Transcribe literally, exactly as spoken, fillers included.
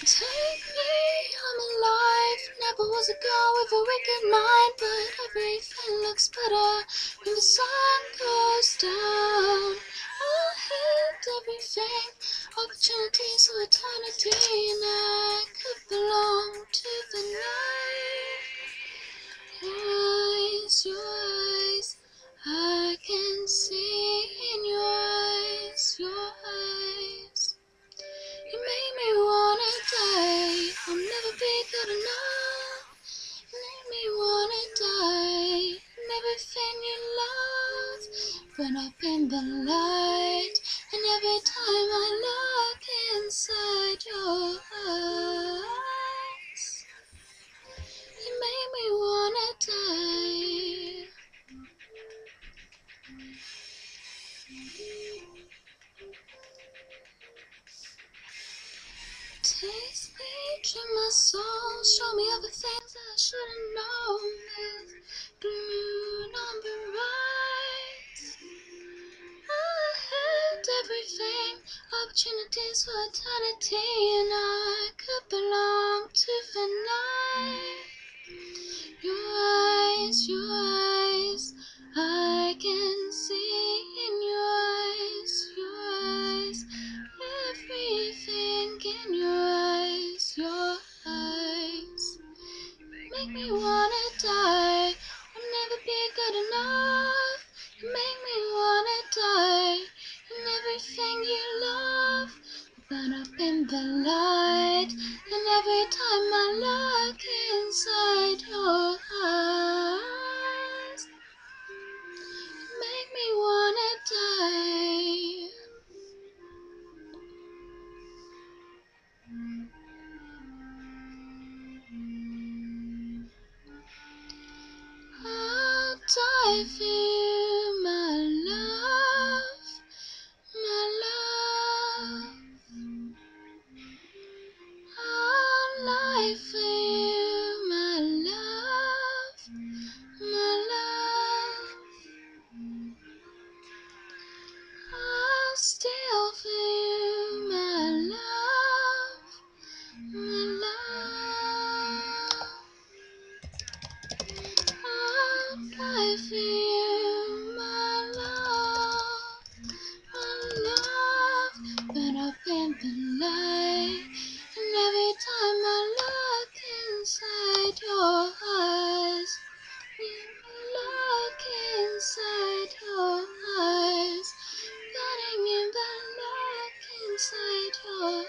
Take me, I'm alive. Never was a girl with a wicked mind, but everything looks better when the sun goes down. I hit everything, opportunities for eternity, and I could belong to the night. Your eyes, your eyes, I can see in your eyes, your eyes. You make me wanna die. I'll never be good enough. You make me wanna die. And everything you love, run up in the light. And every time I look inside your eyes, you make me wanna die. Taste me, trim my soul, show me other things I shouldn't know. With blue number right, I had everything, opportunities for eternity, and I could belong to the night. Your eyes, your eyes, I can see in your eyes, your eyes. Everything in your eyes, your eyes, make me wanna die. I'll never be good enough. You make me wanna die. And everything you love, burn up in the light. And every time I look inside your eyes, you make me wanna die. I'll die for you, my love, my love. I'll lie for you, my love, my love. I'll steal for you, my love, my love. I'll fly for you, my love, my love. Burn up in the light, and every time I look inside your eyes, look inside your eyes, burning in the look inside your